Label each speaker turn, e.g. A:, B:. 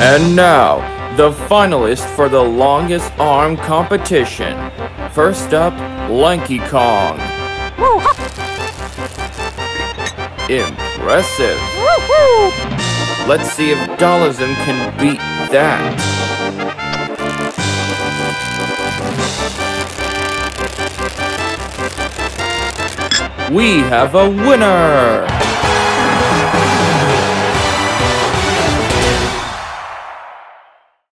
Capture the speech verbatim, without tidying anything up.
A: And now, the finalist for the longest arm competition. First up, Lanky Kong. Impressive. Let's see if Dollazum can beat that. We have a winner!